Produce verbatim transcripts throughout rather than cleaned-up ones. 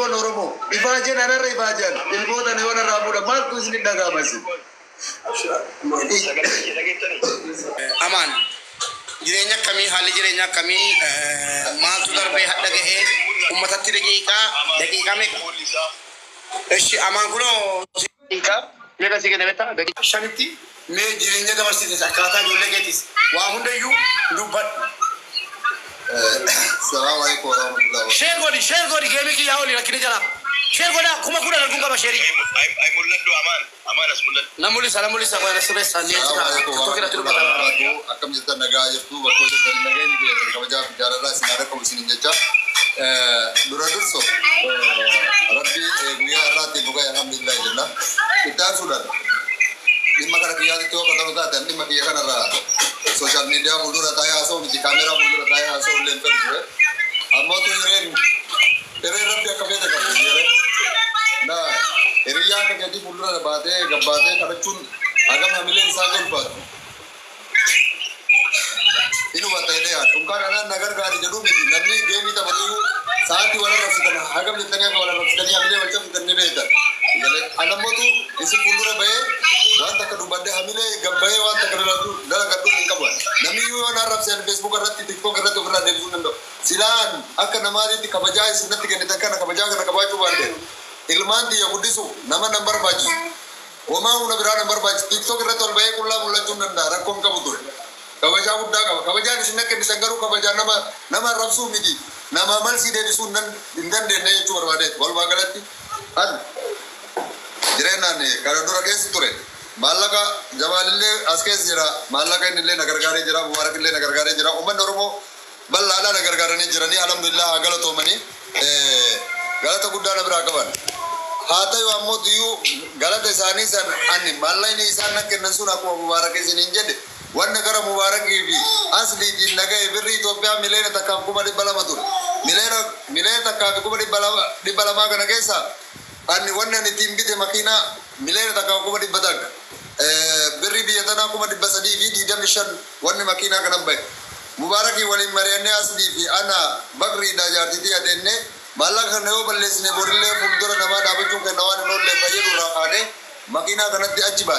dargaggoon Oromoo ifaajeen anarra ifaajaan ilmoota ne wana raamuudha maaltu isin dhagaamasi. Amaan jireenya akkamii haalli jireenya akkamii maaltu darbee hadha gahee uummatatti daqiiqaa daqiiqaa meeqa? Eshi amaan kunoo daqiiqaa meeqa si kenna beektaa? Daqiiqaa shanitti mee jireenya dabarsiitis akkaataa ijoollee keetis waa hundayyuu dubbadhu. Assalamu alaikum warahmatullahi wabarakatuh. Share godi share godi geemi ki yaoli lakini jala. Share goda kuma kuna na gunga basheri. Ai ai mulladdu aman aman as mullad. Namuli salam mulisa kwa nasube sani ya to kira tulu bata. Akam jetta nagaa jirtu bakko jetta nagaa ni ke kabaja jaarara sinara ko sinin jecha eh dura durso rabbi guyya raati buga alhamdulillah jenna kita sudah dimma kana kiyati to kata kata dan dimma kiya kana ra social media mudura taya aso di kamera mudura taya aso len per amma to yere tere rabbi akabeda ka yere na eriya ka jadi mudura baate gabbate kadachun agam hamile insagan pat inu bataile ya tumkar ana nagar gari jadu miti namni gemi ta batu saati wala rasitana agam jitane wala rasitani hamile walcham tanne beta yele alamotu isi mudura bae wanta kadu bade hamile gabbaye wanta kadu dala kadu kabwan nami yu na rap sen Facebook ratti TikTok ratti ukra de sunando silan akka namari ti kabajay sunnati gene takana kabajaga na kabaju bande ilmanti ya budisu nama number baji oma una bira number baji TikTok ratti ol baye kulla mulla junanda rakon kabutur kabaja udda kabaja sinnakke disangaru kabaja nama nama rapsu midi nama malsi de sunnan indan de ne chu barbade bol bagalati ad jirena ne karadura kes ture Malaka Jamalille Askes jira Malaka nille nagargare jira Mubarak nille nagargare jira umman Oromo ballala nagargare ni jirani alhamdulillah galato mani eh galata guddana bira kaban hata yo ammo diyu galata sani san anni mallai ni san nakken suna ko Mubarak sinin jede wanna gara Mubarak bi asli din naga ibri Ethiopia milena takam kuma di balamatur milena milena takam kuma di balama di balama kana kesa anni wanna ni timbite makina milena takam kuma di badag birri biyatana kuma di basadi fi di damishan wanni makina kana bay mubaraki wali marianne asli fi ana bagri da jarti ti atenne malaka ne o balles ne borille fundura nama da bacu ke nawan nolle fayidu raane makina kana di ajiba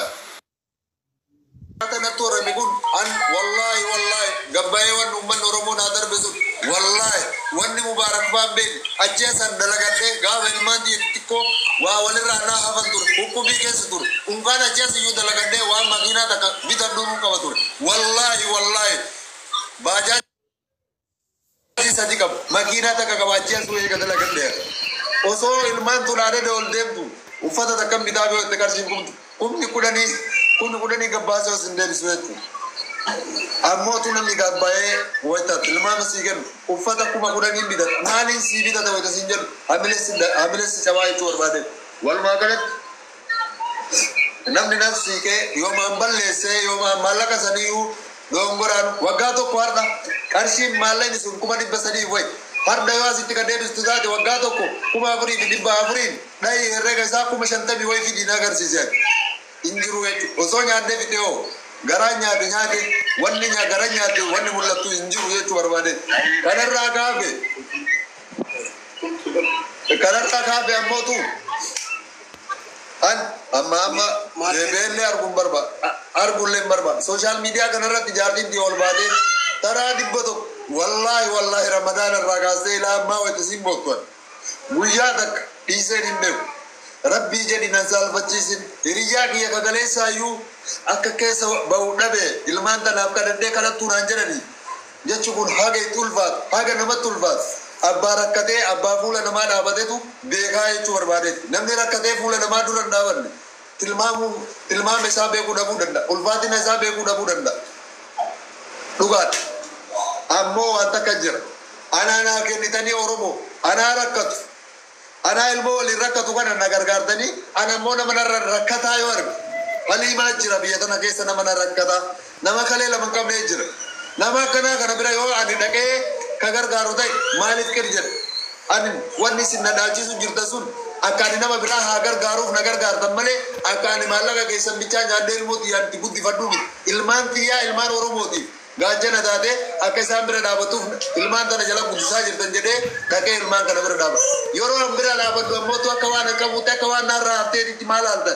atana to ramigun an wallahi wallahi gabbaye wan umman oromo na dar besu wallahi wanni mubarak babbe ajjasan dalagade gawen mandi tikko wa walira na hafantur hukubi kesutur ungana ajjas yu dalagade wa magina taka bitaduru kawatur wallahi wallahi baja sadika magina taka kawajjas yu ga dalagade oso ilman tulade dol demtu ufata takam bidabe o takarjin kum kumni kudani kun kudani gabbaso sindel suetu ammo tunami gabbaye wata tilma masigen ufata kuma kudani bidat nalin si bidat wata sinjel amile sinda amile si chawai chor bade wal magalat namni nafsi ke yoma balle yoma malaka saniyu dongoran wagato kwarda karshin malani sun kuma dibba sadi wai har da yawa sitika dedu studade wagato ko kuma afuri dibba afurin dai rega sa kuma shantabi wai fidi na garsi sai injiru wetu osonya de video garanya de nyade wanni nya garanya de wanni mullatu injiru wetu warbade kanarra gabe kanarra gabe amotu an amma amma rebelle argum barba argulle barba social media kanarra tijarti di olbade tara dibboto wallahi wallahi ramadan ragase la ma wetu simbotwa buyadak dise dimbe rabbi jadi nazal bachisin hiriya kiya kagale sayu akka kesa baudabe ilman tanab kadde kala turan jarani jachukun hage tulfat hage nama tulfat abba rakate abba fula nama dabade tu begai chur bade namne rakate fula nama duran dawan tilmamu tilmame sabe ku dabu danda ulfatina sabe ku dabu danda dugat ammo antakajir anana kenitani oromo ana rakatu ana ilmo li rakatu kana nagargardani ana mona mana rakata yor ali ma jira biyatana kesa nama rakata nama kale la manka mejir nama kana kana bira yo ani dake kagar garu dai malik kerjer ani wani sinna dalji su jirta sun akani nama bira hagar garu nagar gardan male akani malaga kesa bicha jadel moti anti buddi faddu ilman tiya ilman oromoti gaachana taate akka isaan bira dhaabatuuf ilmaan tana jala guddisaa jirtan jedhee dhaqee ilmaan kana bira dhaaba. Yeroo an bira dhaabaddu ammoo akka waan akka buute akka waan narraa hafteetitti maal haaltan.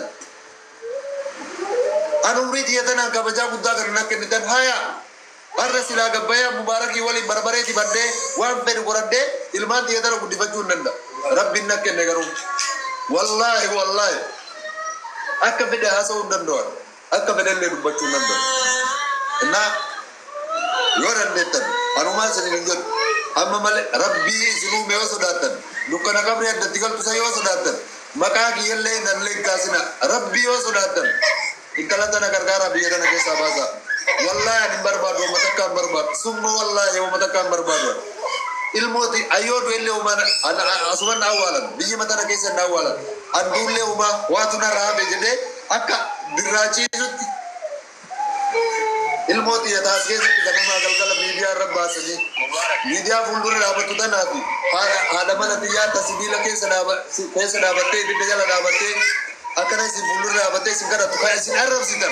An umrii xiyyatanaan kabajaa guddaa kan na kennitan haya. Har'a silaa gabbayyaa mubaarakii waliin barbareeti baddee waan fedhu qoradhee ilmaan xiyyatana guddifachuu hin danda'a. Rabbiin na kenne garuu. Wallaahi wallaahi. Akka fedhe haasa'uu hin danda'u. Akka fedhellee dubbachuu hin danda'u. Innaa yoo dandeettan anumaan isin hin jedhu amma malee rabbii isin uume yoo sodaattan dukkana qabri addatti galtusa yoo sodaattan maqaa kiyyallee nan leeggaasina rabbii yoo sodaattan intala tana gargaaraa biyya tana keessaa baasaa. Wallaahi ani hin barbaadu amma takkaan barbaadu summa wallaahi amma takkaan barbaadu. Ilmooti ayyoodu illee uumaan asuman awwaalan biyyi matana keessa hin awwaalan anduullee uumaa waatu narraa hafe jedhee akka birraachiisutti ilmooti yataas keessatti ganamaa galgala miidiyaa irra baasanii miidiyaa fuuldura dhaabatu tanaafi haadha mana xiyyaata sibiila keessa dhaabattee ibidda jala dhaabattee akkana isin fuuldura dhaabattee isin kadhattu kan isin arrabsitan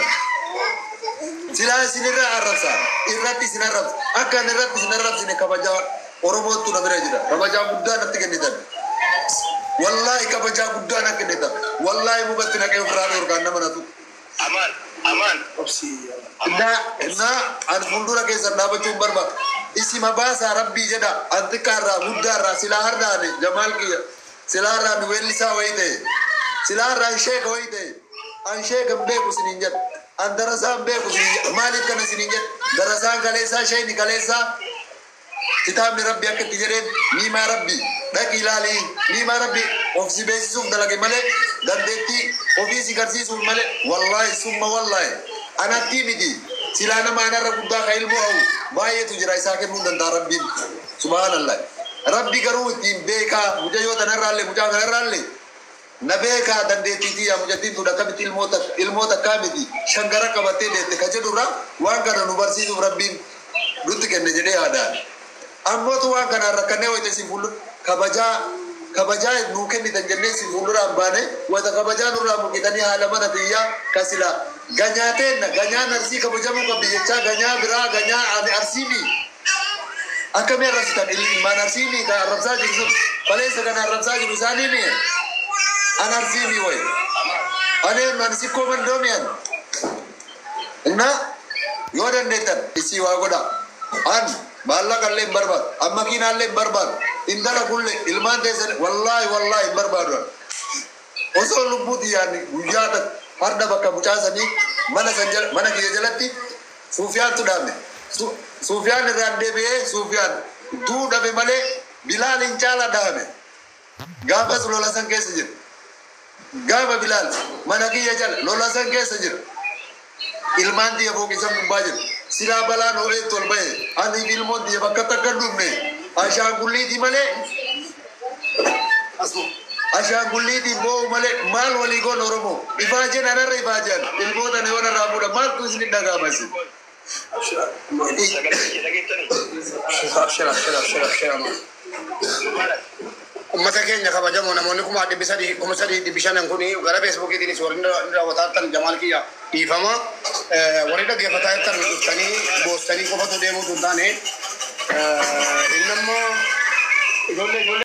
silaa isin irra arrabsa irratti isin arrabsa akka an irratti isin arrabsine kabajaa Oromootu na bira jira kabajaa guddaa natti kennitan wallaahi kabajaa guddaa natti kennitan wallaahi mubatti naqee ofirraa dhorgaan nama natu aman aman na na an fuuldura keessan dhaabachuun barbaadu isima baasaa rabbii jedha an xiqqaarraa guddaarraa silaa har'aane jamaal kiyya silaa har'aan weellisaa wayii ta'e silaa har'aan sheeka wayii ta'e an sheeka hin beeku isiniin jedha an darasaan beeku isiniin jedha maaliif kana isiniin jedha darasaan kaleessaa sheekni kaleessaa kitaabni rabbi akka itti jedheen niimaa rabbi dhaqi ilaalii niimaa rabbi of si beeksisuuf dalage malee dandeettii ofii si garsiisuuf malee wallaahi summa wallaahi anatti miti silaa nama anarra guddaa ka ilmoo hawu baay'eetu jira isaa kennuu danda'a rabbiin subhaanallah. Rabbi garuu ittiin beekaa mucayyoo tanarraallee mucaa kanarraallee na beekaa dandeettiitii yaa mucattiin tudha akkamitti ilmoota ilmoota akkaa miti shangara qabattee deette ka jedhurra waan kana nu barsiisuuf rabbiin nutti kenne jedhee yaadaan. Ammootu waan kanaan rakkannee wayita isin fuuldura kabajaa kabajaa nuu kennitan jennee isin fuulduraan baane wayita kabajaa nurraa mul'itanii haala mana biyyaa kasila ganyaateen ganyaan arsii kabajamuu qabdi jechaa ganyaa biraa ganyaa ani arsiimi akkamii arrabsitan ilmaan arsiimi ka arrabsaa jiru sun baleessa kana arrabsaa jiru isaaniimi an arsiimi wayi aneen man sikkoo mandoomiyan inna yoo dandeettan isii waa godha an maallaqa illee hin barbaadu amma kiinaa illee hin barbaadu indala kulle ilmaan teessan wallaahi wallaahi hin barbaadu osoo lubbuuti yaadni guyyaa takka harda bakka mucaasanii mana san jala mana kiyya jalatti suufiyaantu dhaabne suufiyaan irraan deebi'ee suufiyaan duu dhabe malee bilaal hin caala dhaabne gaafas lola san keessa jira gaafa bilaal mana kiyya jala lola san keessa jira ilmaan tiyya fooqisan gubbaa jiru silaa balaan oolee tol bahe ani ilmoon tiyya bakka takka dhumne ashaangulliiti malee ashaangulliiti boo malee maal walii goon oromoo ifaajeen anarra ifaajeen ilmoota ne wana raabuudha maaltu isin dhagaamasi ummata keenya kabajamoo namoonni kuma dhibbi sadii kuma sadii dhibbi shanan kuni gara feesbuukiitiinis warri raawwataattan jamaal kiyya dhiifama warri dhaggeeffataa jettan dhuftanii boostanii qofatu deemuu tun taane innammoo ijoollee ijoollee